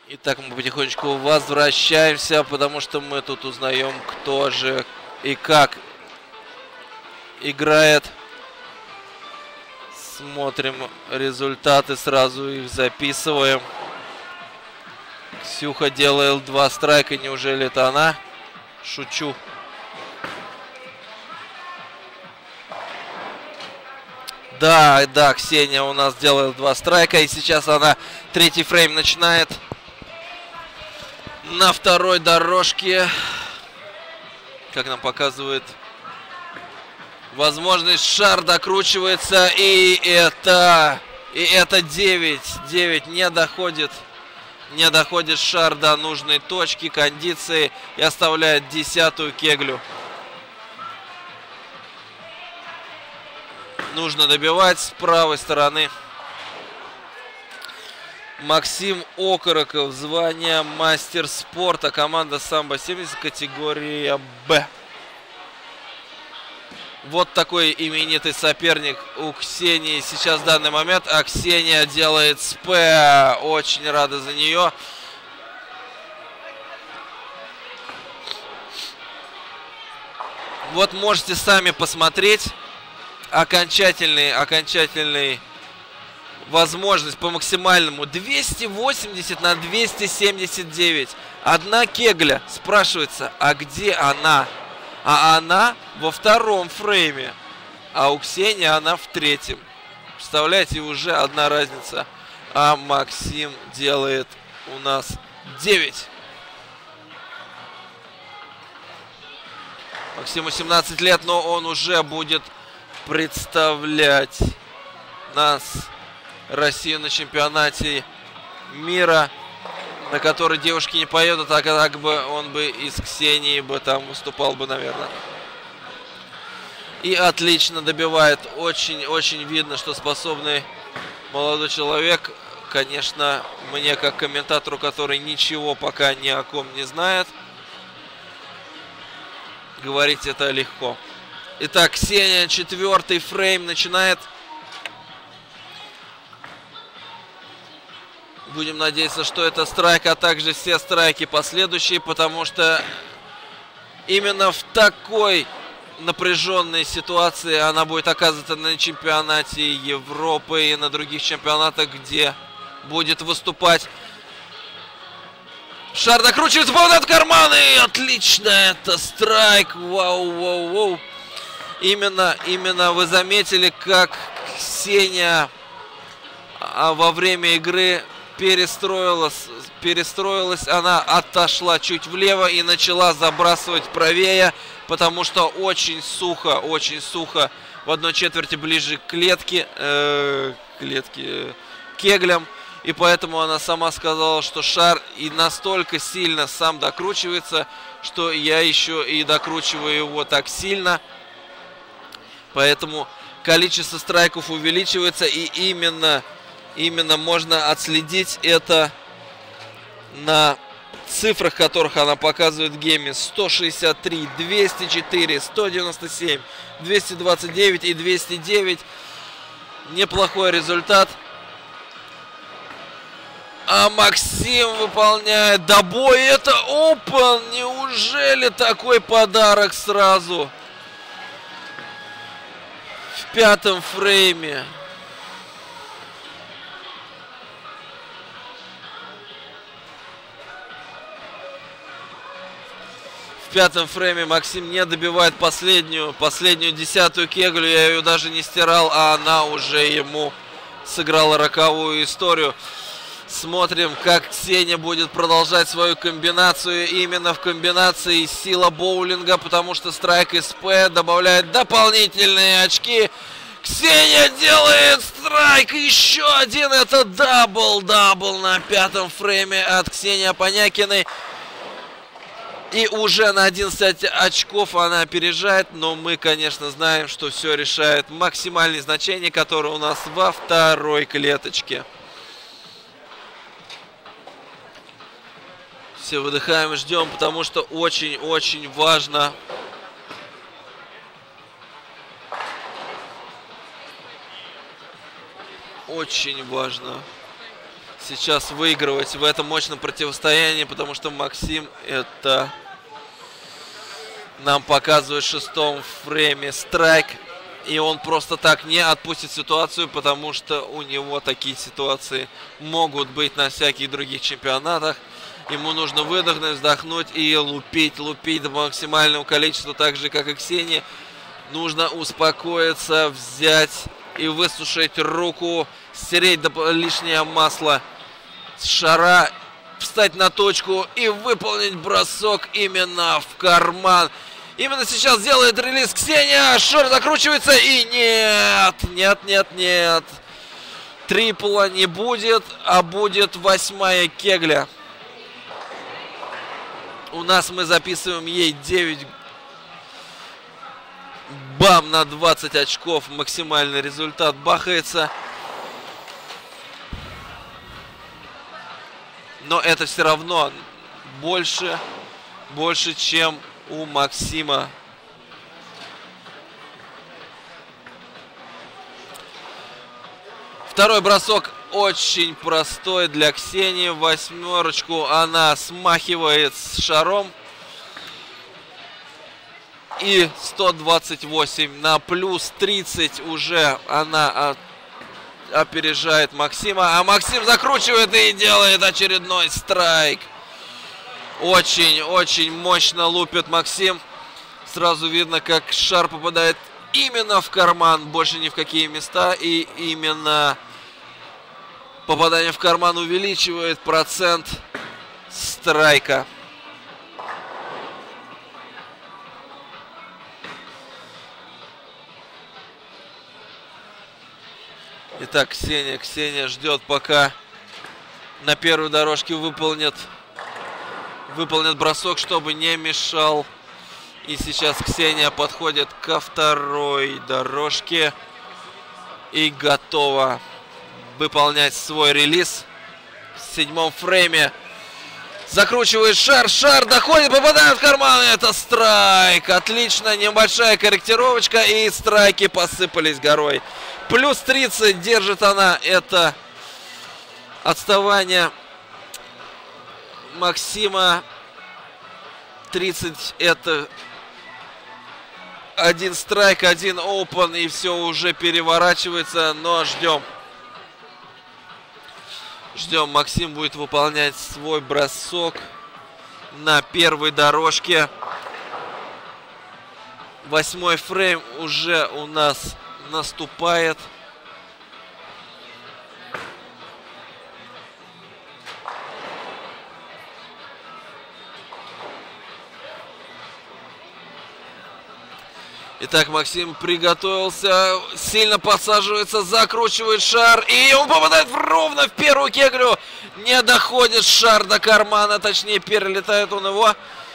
Итак, мы потихонечку возвращаемся, потому что мы тут узнаем, кто же и как играет. Смотрим результаты, сразу их записываем. Ксюха делает 2 страйка, неужели это она? Шучу. Да, Ксения у нас делает 2 страйка, и сейчас она 3-й фрейм начинает. На 2-й дорожке, как нам показывает, возможность, шар докручивается, и это 9 не доходит шар до нужной точки, кондиции, и оставляет 10-ю кеглю. Нужно добивать с правой стороны. Максим Окороков, звание мастер спорта, команда Самбо-70, категория Б. Вот такой именитый соперник у Ксении сейчас в данный момент. А Ксения делает СП. Очень рада за нее. Вот можете сами посмотреть окончательный возможность по максимальному. 280 на 279. 1 кегля. Спрашивается, а где она? А она во 2-м фрейме. А у Ксении она в 3-м. Представляете, уже 1 разница. А Максим делает у нас 9. Максиму 17 лет, но он уже будет представлять нас, Россию, на чемпионате мира, на который девушки не поедут, а так бы он бы из Ксении бы там выступал бы, наверное. И отлично добивает. Очень видно, что способный молодой человек. Конечно, мне как комментатору, который ничего пока ни о ком не знает, говорить это легко. Итак, Ксения, 4-й фрейм начинает. Будем надеяться, что это страйк, а также все страйки последующие, потому что именно в такой напряженной ситуации она будет оказываться на чемпионате Европы и на других чемпионатах, где будет выступать. Шар докручивается, попадает в карманы. Отлично, это страйк. Вау. Именно вы заметили, как Ксения во время игры перестроилась, она отошла чуть влево и начала забрасывать правее, потому что очень сухо в 1/4 ближе к клетке, кеглям, и поэтому она сама сказала, что шар и настолько сильно сам докручивается, что я еще и докручиваю его так сильно, поэтому количество страйков увеличивается, и именно можно отследить это на цифрах, которых она показывает в гейме. 163, 204, 197, 229 и 209. Неплохой результат. А Максим выполняет добой. Это опен. Неужели такой подарок сразу? В 5-м фрейме. В 5-м фрейме Максим не добивает последнюю 10-ю кеглю. Я ее даже не стирал, а она уже ему сыграла роковую историю. Смотрим, как Ксения будет продолжать свою комбинацию. Именно в комбинации сила боулинга, потому что страйк СП добавляет дополнительные очки. Ксения делает страйк. Еще один. Это дабл на 5-м фрейме от Ксении Апонякиной. И уже на 11 очков она опережает. Но мы, конечно, знаем, что все решает максимальные значения, которые у нас во 2-й клеточке. Все выдыхаем и ждем, потому что очень важно. Очень важно сейчас выигрывать в этом мощном противостоянии, потому что Максим это нам показывает в 6-м фрейме страйк. И он просто так не отпустит ситуацию, потому что у него такие ситуации могут быть на всяких других чемпионатах. Ему нужно выдохнуть, вздохнуть и лупить до максимального количества, так же как и Ксении. Нужно успокоиться, взять и высушить руку, стереть лишнее масло с шара, встать на точку и выполнить бросок именно в карман. Именно сейчас делает релиз Ксения. Шар закручивается и нет. Трипла не будет, а будет 8-я кегля. У нас мы записываем ей 9. Бам, на 20 очков. Максимальный результат бахается. Но это все равно больше, чем у Максима. Второй бросок очень простой для Ксении. 8-ку она смахивает с шаром. И 128 на плюс 30 уже она опережает Максима. А Максим закручивает и делает очередной страйк. Очень мощно лупит Максим. Сразу видно, как шар попадает именно в карман, больше ни в какие места. И именно попадание в карман увеличивает процент страйка. Итак, Ксения ждет, пока на первой дорожке выполнит бросок, чтобы не мешал. И сейчас Ксения подходит ко второй дорожке и готова выполнять свой релиз. В 7-м фрейме закручивает шар доходит, попадает в карман. Это страйк. Отлично, небольшая корректировочка и страйки посыпались горой. Плюс 30 держит она. Это отставание Максима. 30 это один страйк, один опен, и все уже переворачивается. Но ждем. Максим будет выполнять свой бросок на первой дорожке. 8-й фрейм уже у нас наступает. Итак, Максим приготовился, сильно подсаживается, закручивает шар, и он попадает ровно в первую кеглю. Не доходит шар до кармана, точнее перелетает он его.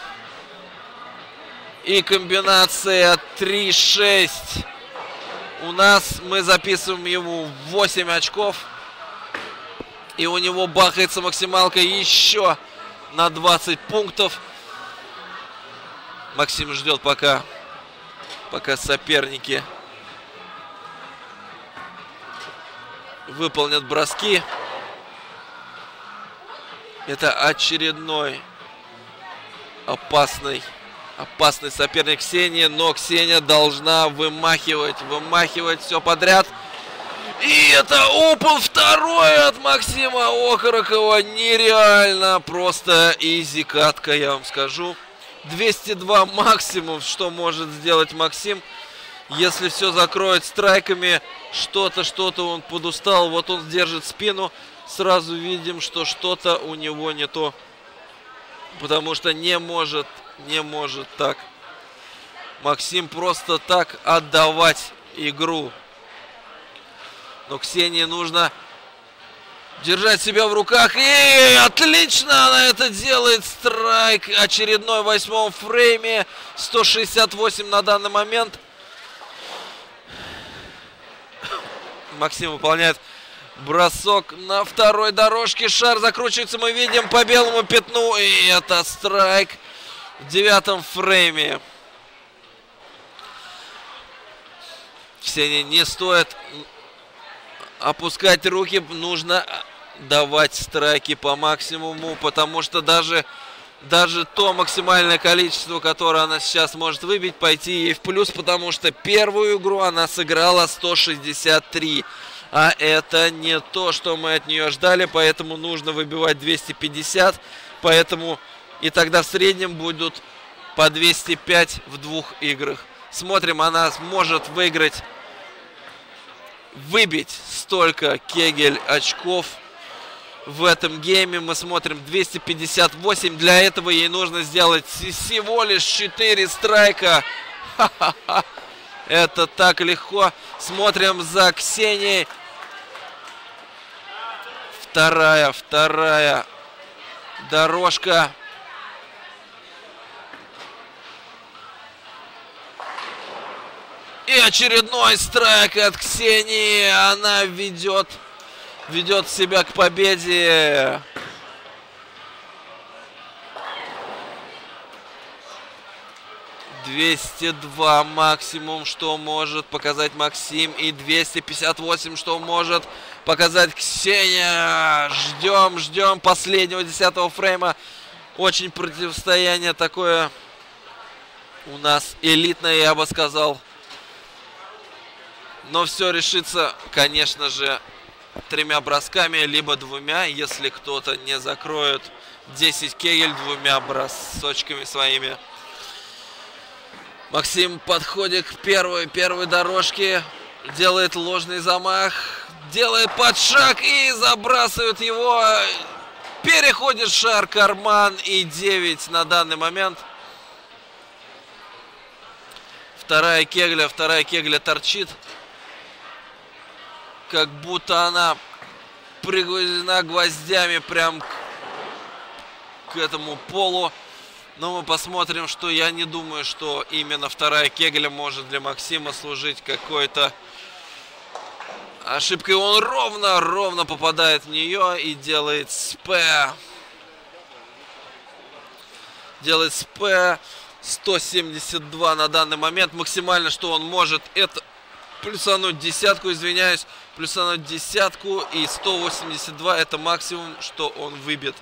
И комбинация 3-6. У нас мы записываем ему 8 очков. И у него бахается максималка еще на 20 пунктов. Максим ждет, пока соперники выполнят броски. Это очередной опасный соперник Ксении, но Ксения должна вымахивать все подряд. И это опен второй от Максима Окорокова. Нереально, просто изи катка, я вам скажу. 202 максимум, что может сделать Максим, если все закроет страйками. Что-то он подустал. Вот он держит спину. Сразу видим, что что-то у него не то. Потому что не может так Максим просто так отдавать игру. Но Ксении нужно держать себя в руках. И отлично она это делает. Страйк очередной в 8-м фрейме. 168 на данный момент. Максим выполняет бросок на второй дорожке. Шар закручивается, мы видим, по белому пятну. И это страйк в 9-м фрейме. Ксении не стоит опускать руки. Нужно давать страйки по максимуму, потому что даже то максимальное количество, которое она сейчас может выбить, пойти ей в плюс, потому что первую игру она сыграла 163. А это не то, что мы от нее ждали, поэтому нужно выбивать 250. Поэтому и тогда в среднем будут по 205 в 2 играх. Смотрим, она может выбить столько кегель очков в этом гейме. Мы смотрим 258. Для этого ей нужно сделать всего лишь 4 страйка. Ха-ха-ха. Это так легко. Смотрим за Ксенией. Вторая дорожка. И очередной страйк от Ксении. Она ведет себя к победе. $202 максимум, что может показать Максим. И 258, что может показать Ксения. Ждем последнего 10-го фрейма. Очень противостояние такое у нас элитное, я бы сказал. Но все решится, конечно же, 3 бросками, либо 2, если кто-то не закроет 10 кегель 2 бросочками своими. Максим подходит к первой дорожке, делает ложный замах, делает подшаг и забрасывает его. Переходит шар, карман и 9 на данный момент. Вторая кегля торчит. Как будто она пригвоздена гвоздями прям к этому полу. Но мы посмотрим, что я не думаю, что именно вторая кегля может для Максима служить какой-то ошибкой. Он ровно попадает в нее и делает спэ. Делает спэ. 172 на данный момент. Максимально, что он может, это плюсануть десятку, извиняюсь. Плюсануть десятку, и 182 это максимум, что он выбьет.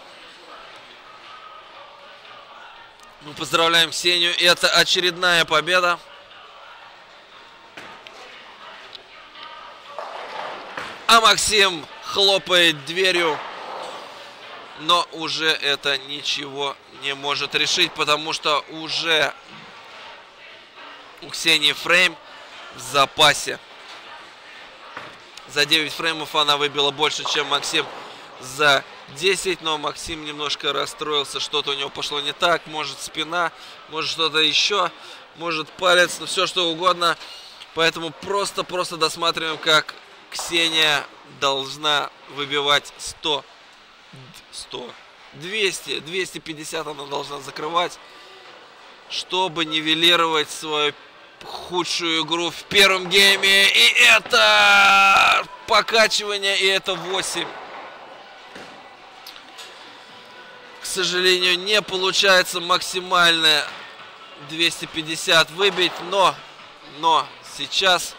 Мы поздравляем Ксению. Это очередная победа. А Максим хлопает дверью. Но уже это ничего не может решить, потому что уже у Ксении фрейм в запасе. За 9 фреймов она выбила больше, чем Максим за 10. Но Максим немножко расстроился, что-то у него пошло не так. Может спина, может что-то еще, может палец, ну все что угодно. Поэтому просто досматриваем, как Ксения должна выбивать 250 она должна закрывать, чтобы нивелировать свою худшую игру в первом гейме. И это покачивание, и это 8. К сожалению, не получается максимально 250 выбить, но сейчас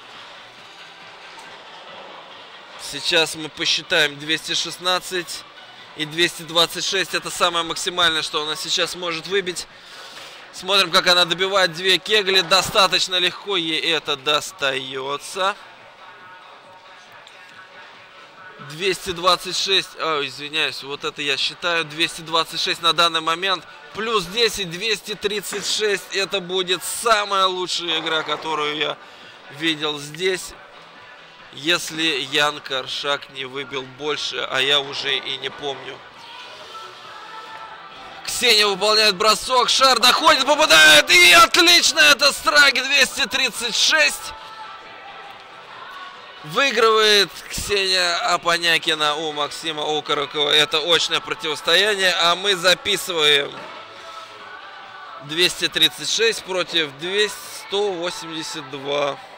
мы посчитаем 216 и 226. Это самое максимальное, что она сейчас может выбить. Смотрим, как она добивает 2 кегли. Достаточно легко ей это достается. 226. Извиняюсь, вот это я считаю. 226 на данный момент. Плюс 10, 236. Это будет самая лучшая игра, которую я видел здесь. Если Ян Коршак не выбил больше, а я уже и не помню. Ксения выполняет бросок, шар доходит, попадает, и отлично, это страйк, 236. Выигрывает Ксения Апонякина у Максима Окорокова. Это очное противостояние, а мы записываем 236 против 182.